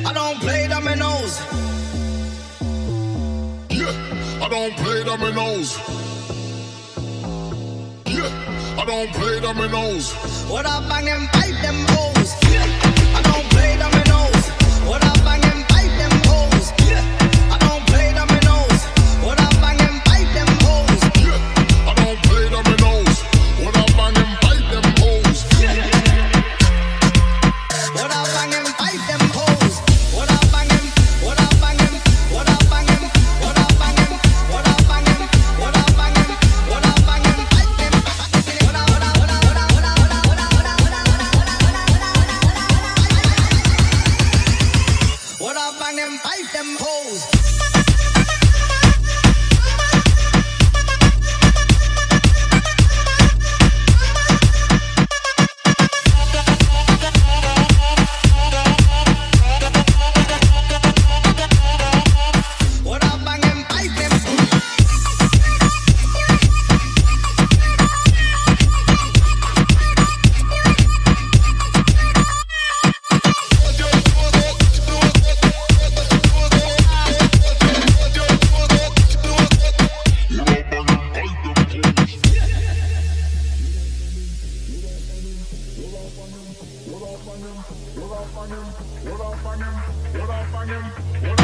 I don't play dominoes. Yeah, I don't play dominoes. Yeah, I don't play dominoes. What I bang and bite them hoes. I don't play dominoes. What I bang and bite them hoes. I don't play dominoes. What I bang and bite them hoes. Yeah, I don't play dominoes. What I bang and bite them hoes. What I bang and bite them hoes. What I bang and what I bang and what I bang and what I bang and what I bang and what I bang and what I bang and bite them. What I bang and bite them hoes. What